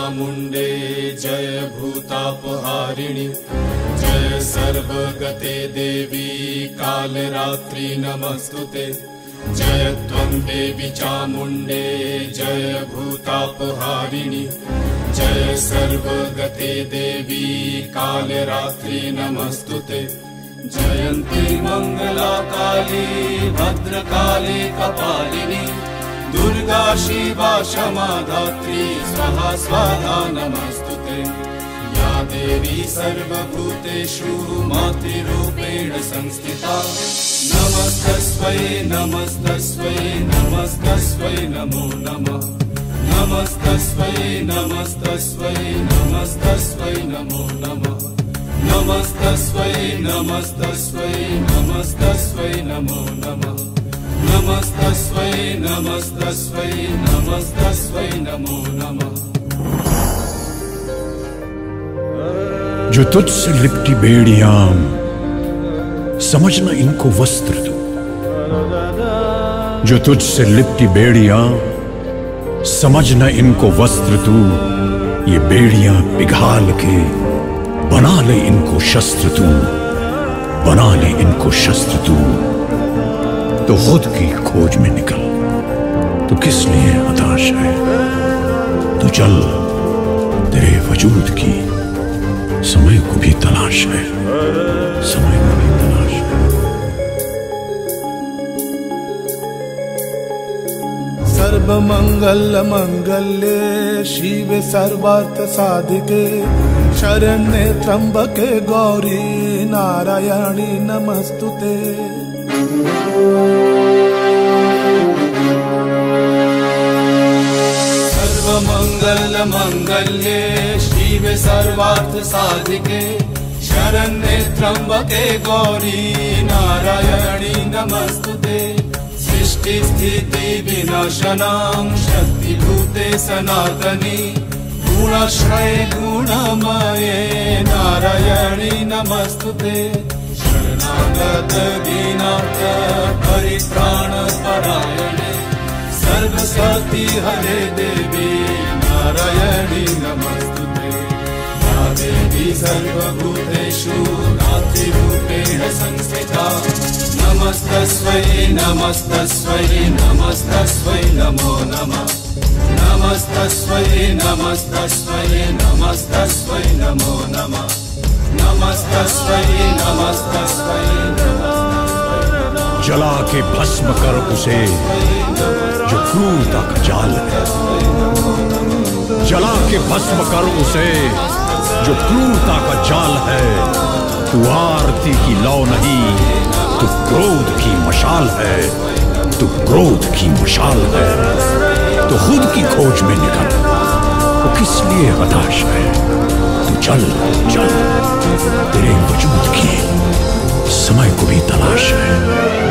चामुण्डे जय भूतापहारिणि जय सर्वगते देवी कालरात्रि नमस्तुते जय त्वं देवी चामुण्डे जय भूतापहारिणि जय सर्वगते देवी कालरात्रि नमस्तुते जयन्ती मंगला काली भद्रकाली कपालिनी दुर्गा शिवा क्षमा धात्री स्वाहा स्वाहा नमस्तुते या देवी सर्वभूतेषु मातृरूपेण संस्थिता नमस्तस्मै नमस्तस्मै नमस्तस्मै नमो नमः नमस्तस्मै नमस्तस्मै नमस्तस्मै नमो नमः नमस्तस्मै नमस्तस्मै नमस्तस्मै नमो नमः नमस्तस्मै नमस्तस्मै नमस्तस्मै नमो नमः। जो तुझसे लिपटी बेड़ियां समझना इनको वस्त्र तू, जो तुझसे लिपटी बेड़ियां समझना इनको वस्त्र तू, ये बेड़ियां पिघाल के बना ले इनको शस्त्र तू, बना ले इनको शस्त्र तू। तो खुद की खोज में निकल, तो किस लिए हताश है? तो चल, तेरे वजूद की समय को भी तलाश है, समय को भी तलाश है। सर्वमंगल मंगल्ये शिवे सर्वार्थ साधिके शरण्ये त्र्यंबके गौरी नारायणी नमस्तुते। सर्वमंगल मंगल्ये शिवे सर्वार्थ साधिके शरण्ये त्र्यंबके गौरी नारायणी नमस्तुते सृष्टि स्थिति विनाशनां शक्तिभूते सनातनी गुणाश्रये गुणमये नारायणी नमस्तुते शरणागत दीनार्थ परित्राण परायणे सर्वशक्ति हरे देवी नारायणी नमस्तुते या देवी सर्वभूतेषु मातृरूपेण संस्थिता नमस्तस्मै नमस्तस्मै नमस्तस्मै नमो नमः नमस्तस्मै नमस्तस्मै नमस्तस्मै नमो नमः नमस्तस्मै नमस्तस्मै जला के भस्म कर उसे जो क्रूरता का जाल है, जला के भस्म कर उसे जो क्रूरता का जाल है। तू आरती की लौ नहीं, तू क्रोध की मशाल है, तू क्रोध की मशाल है। तो खुद की खोज में निकल, तो किस लिए हताश है? तू चल चल, तेरे वजूद की समय को भी तलाश है।